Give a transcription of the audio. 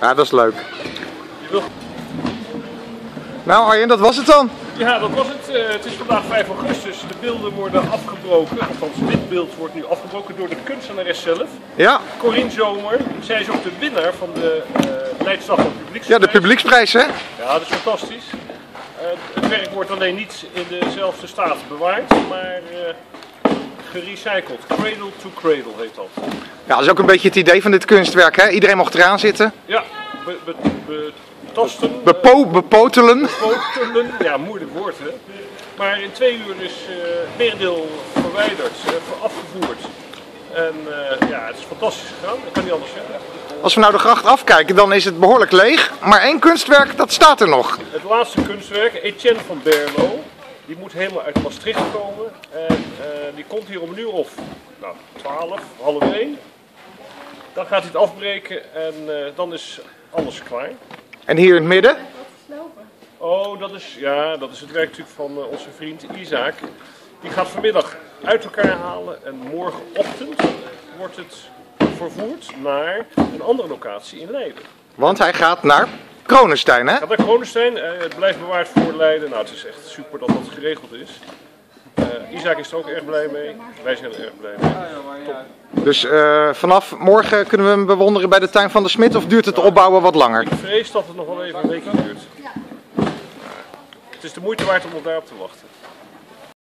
Ja, dat is leuk. Nou Arjen, dat was het dan. Ja, dat was het. Het is vandaag 5 augustus. De beelden worden afgebroken. Althans, dit beeld wordt nu afgebroken door de kunstenares zelf. Ja. Corinne Zomer. Zij is ook de winnaar van de Leidsdag van Publieksprijs. Ja, de publieksprijs, hè? Ja, dat is fantastisch. Het werk wordt alleen niet in dezelfde staat bewaard, maar gerecycled. Cradle to cradle heet dat. Ja, dat is ook een beetje het idee van dit kunstwerk, hè? Iedereen mocht eraan zitten. Ja, betasten. Bepotelen. Ja, moeilijk woord hè. Maar in 2 uur is het merendeel verwijderd, afgevoerd. En ja, het is fantastisch gegaan, ik kan niet anders zeggen. Als we nou de gracht afkijken, dan is het behoorlijk leeg. Maar één kunstwerk, dat staat er nog. Het laatste kunstwerk, Etienne van Berlo, die moet helemaal uit Maastricht komen. En die komt hier om een uur of 12, half 1. Dan gaat hij het afbreken en dan is alles klaar. En hier in het midden? Oh, dat is het werk natuurlijk van onze vriend Isaac. Die gaat vanmiddag uit elkaar halen en morgenochtend wordt het vervoerd naar een andere locatie in Leiden. Want hij gaat naar Kronenstein, hè? Gaat naar Kronenstein, het blijft bewaard voor Leiden. Nou, het is echt super dat dat geregeld is. Isaac is er ook erg blij mee, wij zijn er erg blij mee. Top. Dus vanaf morgen kunnen we hem bewonderen bij de tuin van de Smit of duurt het opbouwen wat langer? Ik vrees dat het nog wel even een weekje duurt. Het is de moeite waard om op daarop te wachten.